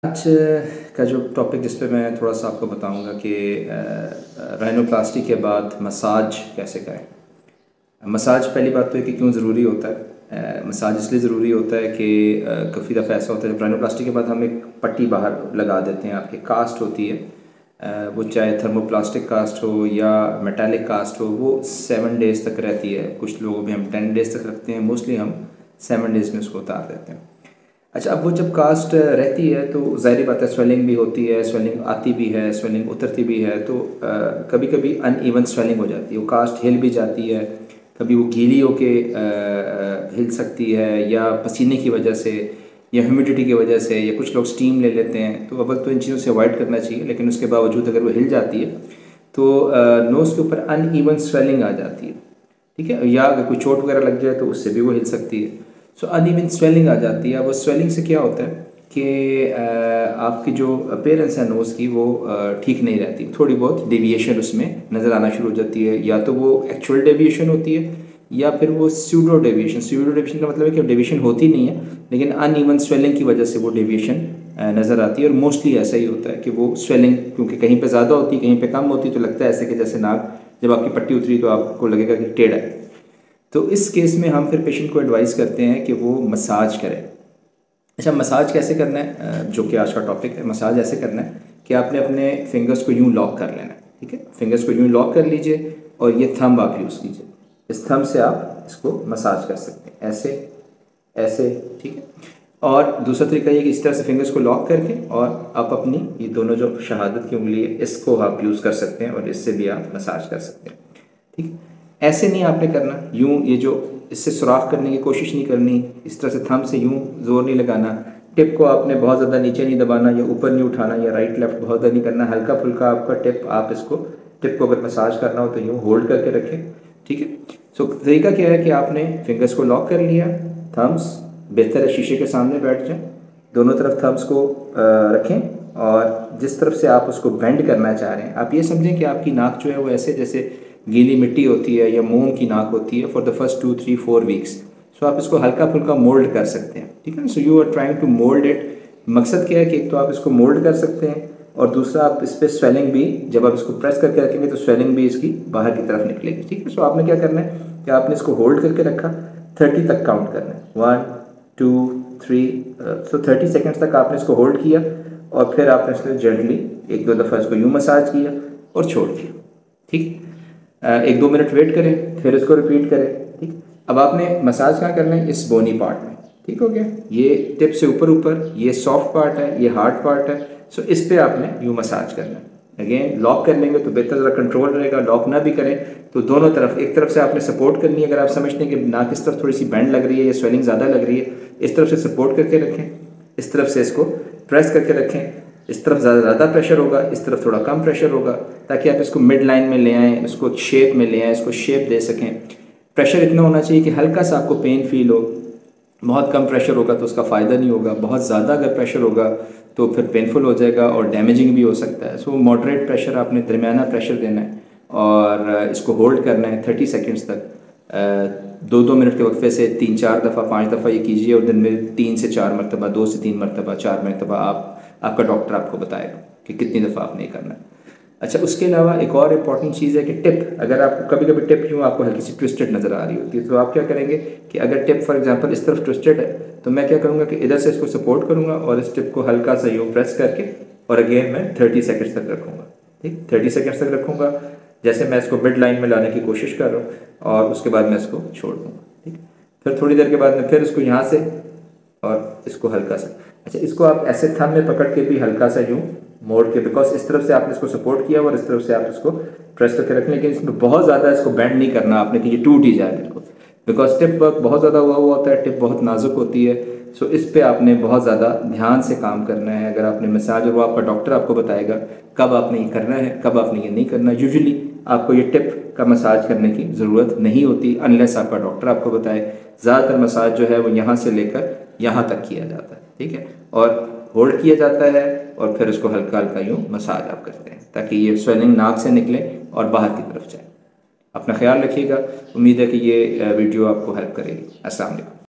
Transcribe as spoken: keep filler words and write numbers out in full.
आज का जो टॉपिक जिस पे मैं थोड़ा सा आपको बताऊंगा कि राइनोप्लास्टी के बाद मसाज कैसे करें। मसाज पहली बात तो है कि क्यों ज़रूरी होता है। मसाज इसलिए ज़रूरी होता है कि काफ़ी दफ़ा ऐसा होता है जब राइनोप्लास्टी के बाद हम एक पट्टी बाहर लगा देते हैं, आपकी कास्ट होती है, वो चाहे थर्मोप्लास्टिक कास्ट हो या मेटालिक कास्ट हो, वो सेवन डेज़ तक रहती है। कुछ लोगों में हम टेन डेज़ तक रखते हैं, मोस्टली हम सेवन डेज़ में उसको उतार देते हैं। अच्छा, अब वो जब कास्ट रहती है तो ज़ाहिर बात है स्वेलिंग भी होती है, स्वेलिंग आती भी है, स्वेलिंग उतरती भी है, तो आ, कभी कभी अनइवन स्वेलिंग हो जाती है, वो कास्ट हिल भी जाती है, कभी वो गीली होके हिल सकती है या पसीने की वजह से या ह्यूमिडिटी की वजह से, या कुछ लोग स्टीम ले लेते हैं। तो अव्वल तो इन चीज़ों से अवॉइड करना चाहिए, लेकिन उसके बावजूद अगर वो हिल जाती है तो नोज़ के ऊपर अनइवन स्वेलिंग आ जाती है, ठीक है, या अगर कोई चोट वगैरह लग जाए तो उससे भी वो हिल सकती है। सो अनइवन स्वेलिंग आ जाती है। वो स्वेलिंग से क्या होता है कि आपकी जो अपीयरेंस है नोज़ की वो ठीक नहीं रहती, थोड़ी बहुत डेविएशन उसमें नज़र आना शुरू हो जाती है, या तो वो एक्चुअल डेविएशन होती है या फिर वो स्यूडो डेविएशन। स्यूडो डेविएशन का मतलब है कि डेविएशन होती नहीं है, लेकिन अनइवन स्वेलिंग की वजह से वो डेविएशन नज़र आती है। और मोस्टली ऐसा ही होता है कि वो स्वेलिंग क्योंकि कहीं पे ज़्यादा होती है, कहीं पे कम होती है, तो लगता है ऐसे कि जैसे नाक जब आपकी पट्टी उतरी तो आपको लगेगा कि टेढ़ा है। तो इस केस में हम फिर पेशेंट को एडवाइस करते हैं कि वो मसाज करें। अच्छा, मसाज कैसे करना है, जो कि आज का टॉपिक है। मसाज ऐसे करना है कि आपने अपने फिंगर्स को यूँ लॉक कर लेना है, ठीक है, फिंगर्स को यूँ लॉक कर लीजिए और ये थंब आप यूज़ कीजिए। इस थंब से आप इसको मसाज कर सकते हैं, ऐसे ऐसे, ठीक है। और दूसरा तरीका ये कि इस तरह से फिंगर्स को लॉक करके और आप अपनी ये दोनों जो शहादत की उंगली है इसको आप यूज़ कर सकते हैं और इससे भी आप मसाज कर सकते हैं, ठीक है। ऐसे नहीं आपने करना, यूँ ये जो इससे सुराख करने की कोशिश नहीं करनी, इस तरह से थंब से यूँ ज़ोर नहीं लगाना, टिप को आपने बहुत ज़्यादा नीचे नहीं दबाना या ऊपर नहीं उठाना या राइट लेफ्ट बहुत ज़्यादा नहीं करना, हल्का फुल्का आपका टिप, आप इसको टिप को अगर मसाज करना हो तो यूँ होल्ड करके रखें, ठीक है। सो तरीका क्या है कि आपने फिंगर्स को लॉक कर लिया, थम्स बेहतर है शीशे के सामने बैठ जाएं, दोनों तरफ थम्स को रखें और जिस तरफ से आप उसको बेंड करना चाह रहे हैं, आप ये समझें कि आपकी नाक जो है वो ऐसे जैसे गीली मिट्टी होती है या मोम की नाक होती है for the first two three four weeks. So आप इसको हल्का फुल्का मोल्ड कर सकते हैं, ठीक है ना। So you are trying to mould it. मकसद क्या है कि एक तो आप इसको मोल्ड कर सकते हैं और दूसरा आप इस पर स्वेलिंग भी, जब आप इसको प्रेस करके रखेंगे तो स्वेलिंग भी इसकी बाहर की तरफ निकलेगी, ठीक है। सो आपने क्या करना है कि आपने इसको होल्ड करके रखा, थर्टी तक काउंट करना है, one two three, so thirty seconds तक आपने इसको होल्ड किया और फिर आपने इसको जेंटली एक दो दफ़ा इसको यूँ मसाज किया और छोड़ दिया, ठीक। एक दो मिनट वेट करें, फिर इसको रिपीट करें, ठीक। अब आपने मसाज कहाँ करना है, इस बोनी पार्ट में, ठीक हो गया। ये टिप से ऊपर ऊपर, ये सॉफ्ट पार्ट है, ये हार्ड पार्ट है। सो इस पे आपने यूँ मसाज करना है। अगेन लॉक कर लेंगे तो बेहतर ज़रा कंट्रोल रहेगा, लॉक ना भी करें तो दोनों तरफ, एक तरफ से आपने सपोर्ट करनी है, अगर आप समझते हैं कि नाक इस तरफ थोड़ी सी बैंड लग रही है या स्वेलिंग ज़्यादा लग रही है, इस तरफ से सपोर्ट करके रखें, इस तरफ से इसको प्रेस करके रखें। इस तरफ ज़्यादा ज़्यादा प्रेशर होगा, इस तरफ थोड़ा कम प्रेशर होगा, ताकि आप इसको मिड लाइन में ले आएँ, इसको शेप में ले आएँ, इसको शेप दे सकें। प्रेशर इतना होना चाहिए कि हल्का सा आपको पेन फील हो। बहुत कम प्रेशर होगा तो उसका फ़ायदा नहीं होगा, बहुत ज़्यादा अगर प्रेशर होगा तो फिर पेनफुल हो जाएगा और डैमेजिंग भी हो सकता है। सो मॉडरेट प्रेशर, आपने दरमियाना प्रेशर देना है और इसको होल्ड करना है थर्टी सेकेंड्स तक। दो दो मिनट के वक्फे से तीन चार दफ़ा पाँच दफ़ा ये कीजिए और दिन में तीन से चार मरतबा, दो से तीन मरतबा, चार मरतबा आप आपका डॉक्टर आपको बताएगा कि कितनी दफ़ा आपने करना है। अच्छा, उसके अलावा एक और इम्पॉर्टेंट चीज़ है कि टिप, अगर आपको कभी कभी टिप यूँ आपको हल्की सी ट्विस्टेड नज़र आ रही होती है तो आप क्या करेंगे कि अगर टिप फॉर एग्जांपल इस तरफ ट्विस्टेड है तो मैं क्या करूँगा कि इधर से इसको सपोर्ट करूँगा और इस टिप को हल्का सा यूँ प्रेस करके और अगेन मैं थर्टी सेकेंड्स तक रखूँगा, ठीक, थर्टी सेकेंड्स तक रखूँगा, जैसे मैं इसको मिड लाइन में लाने की कोशिश कर रहा हूँ और उसके बाद मैं इसको छोड़ दूँगा, ठीक। फिर थोड़ी देर के बाद में फिर इसको यहाँ से और इसको हल्का सा, अच्छा, इसको आप ऐसे थंब में पकड़ के भी हल्का सा यूँ मोड़ के, बिकॉज इस तरफ से आपने इसको सपोर्ट किया और इस तरफ से आप इसको प्रेस करके रखें, लेकिन इसमें बहुत ज़्यादा इसको बेंड नहीं करना आपने कि ये टूट ही जाए बिल्कुल, बिकॉज टिप वर्क बहुत ज़्यादा हुआ हुआ होता है, टिप बहुत नाजुक होती है। सो इस पे आपने बहुत ज़्यादा ध्यान से काम करना है। अगर आपने मसाज, और वो आपका डॉक्टर आपको बताएगा कब आपने ये करना है, कब आपने ये नहीं करना। यूजुअली आपको ये टिप का मसाज करने की ज़रूरत नहीं होती अनलेस आपका डॉक्टर आपको बताए। ज़्यादातर मसाज जो है वो यहाँ से लेकर यहाँ तक किया जाता है, ठीक है, और होल्ड किया जाता है और फिर उसको हल्का हल्का यूँ मसाज आप करते हैं ताकि ये स्वेलिंग नाक से निकले और बाहर की तरफ जाए। अपना ख्याल रखिएगा। उम्मीद है कि ये वीडियो आपको हेल्प करेगी। अस्सलाम वालेकुम।